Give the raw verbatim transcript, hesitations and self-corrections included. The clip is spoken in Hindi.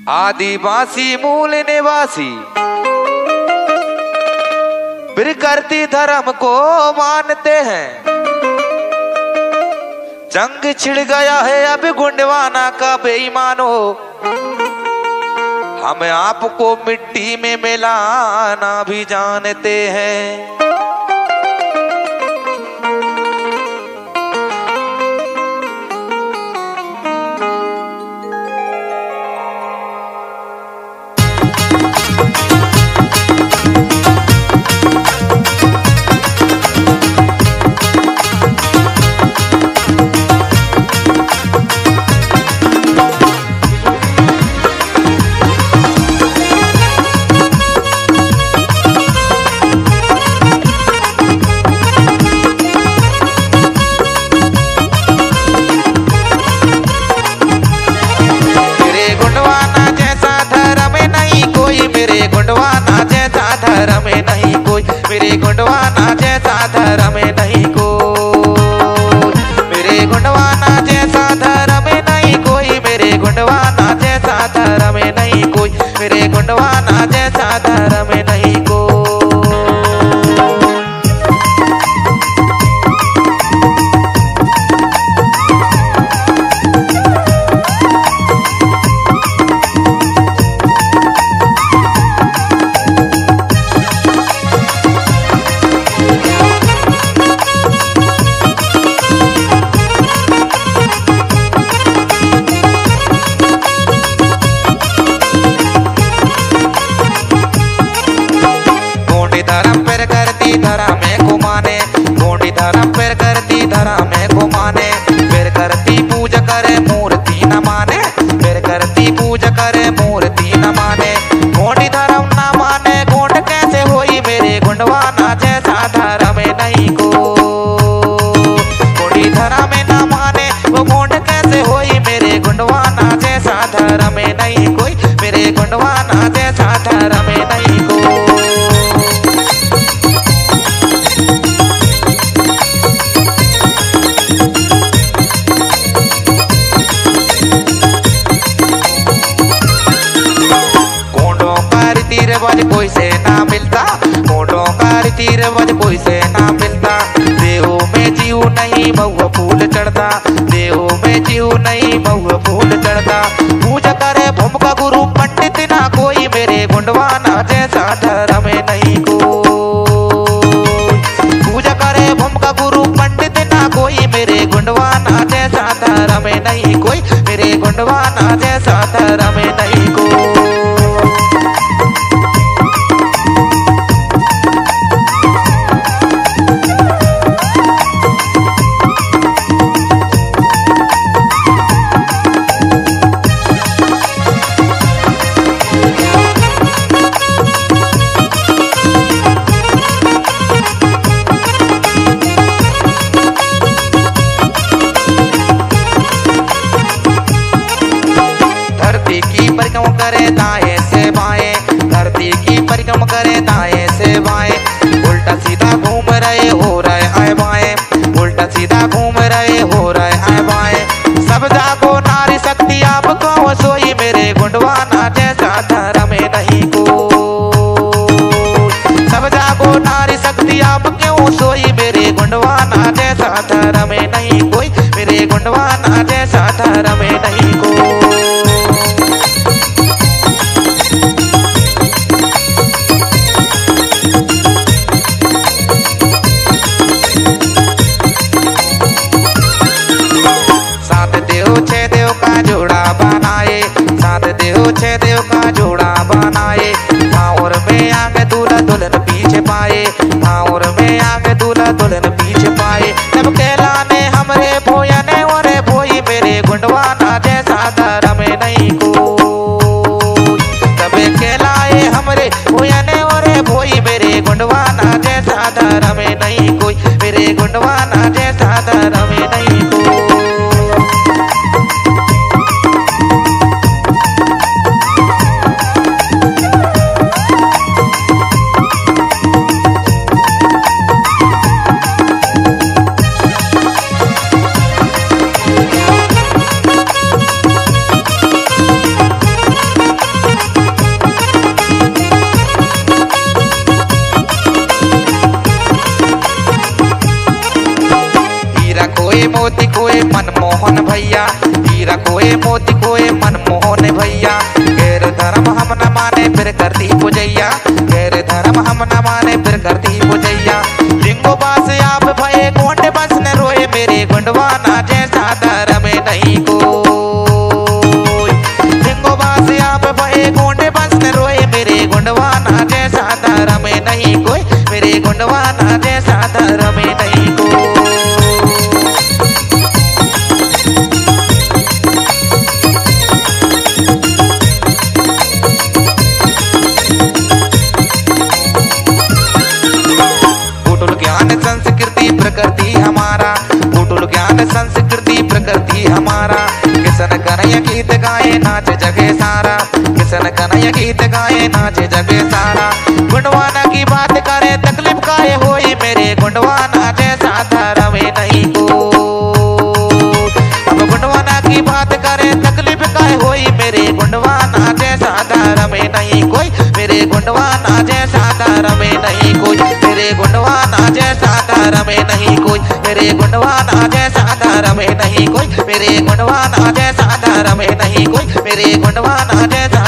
आदिवासी मूल निवासी विकृति धर्म को मानते हैं। जंग छिड़ गया है अब गुंडवाना का बेईमानो, हम आपको मिट्टी में मिलाना भी जानते हैं। गुंडवाना जैसा धर्म में नहीं कोई, मेरे गुंडवाना जैसा धर्म में नहीं कोई, मेरे गुंडवाना जैसा धर्म में नहीं कोई, मेरे गुंडवाना जैसा धर्म में नहीं कोई, मेरे गुंडवाना जैसा धर्म में नहीं कोई। धरा में घुमाने गोंडी धर्म फिर करती धरा में घुमाने, फिर करती पूजा करे मूर्ति न माने, फिर करती पूजा करे मूर्ति न माने। गोंडी धर्म न माने गोंड कैसे होई, मेरे गुंडवाना जैसा धर्म में नहीं को। गोंडी धर्म में न माने वो गोंड कैसे होई, मेरे गुंडवाना जैसा धर्म में नहीं कोई, मेरे गुंडवाना जैसा धर्म में नहीं को। रिवाज कोई से ना मिलता, मोटों का रीति रिवाज कोई से ना मिलता। देहो में जीव नहीं महुआ फूल चढ़ता, देहो में जीव नहीं महुआ फूल चढ़ता। पूजा करे भूमिका गुरु पंडित ना कोई, मेरे गुंडवाना जैसा धर्म में नहीं कोई। पूजा करे भूमिका गुरु पंडित ना कोई, मेरे गुंडवाना जैसा धर्म में नहीं कोई, मेरे गुंडवाना जैसा धर्म में नहीं कोई। परिक्रम करे दाएं से बाएं, धरती की परिक्रम करे दाएं से बाएं। उल्टा सीधा घूम रहे हो रहे आए बाएं, उल्टा सीधा घूम रहे हो रहे आए बाएं। सब जागो नारी शक्ति आप कहो सोई, मेरे गुंडवाना जैसा धर्म में नहीं को। सब जागो नारी शक्ति आप क्यों सोई, मेरे गुंडवाना जैसा धर्म में नहीं कोई, मेरे गुंडवाना जैसा धर्म में नहीं को। जोड़ा बनाए सात देव छह देव का जोड़ा बनाए। भावर में आगे दूल्हा दुल्हन पीछे पाए, भावर में आगे दूल्हा दुल्हन पीछे पाए। जब कहलाने हमरे भोयने वरे भोई, मेरे गुंडवाना जैसा धर्म में नहीं कोई। जब कहलाए हमरे भोयने वरे भोई, मेरे गुंडवाना जैसा धर्म में नहीं कोई, मेरे गुंडवाना जैसा धर्म में नहीं कोई। मनमोहन भैया। गैर धर्म हम न माने फिर करती पूजैया, गैर धर्म हम न माने फिर करती पूजैया। लिंगो बास आप भये गोंड बस न रोए, मेरे गुंडवाना जैसा धर्म नहीं कोई। लिंगो बास आप भये गोंड बस न रोए, मेरे गुंडवाना जैसा धर्म नहीं कोई, मेरे गुंडवाना जैसा धर्म नहीं कोई। संस्कृति प्रकृति हमारा, कुटुल ज्ञान संस्कृति प्रकृति हमारा। किसन कन्हैया गीत गाए नाच जगे सारा, किसन कन्हैया गीत गाए नाच जगे सारा। गुंडवाना की बात करे तकलीफ काहे होई, मेरे गुंडवाना जैसा धर्म नहीं को। अब गुंडवाना की बात करे तकलीफ काहे होई, मेरे गुंडवाना जैसा धर्म नहीं कोई, मेरे गुंडवाना जैसा धर्म नहीं कोई, मेरे गुंडवाना जैसा धर्म नहीं कोई, मेरे गुंडवाना जैसा धर्म नहीं कोई, मेरे गुंडवाना जैसा धर्म नहीं कोई, मेरे गुंडवाना जैसा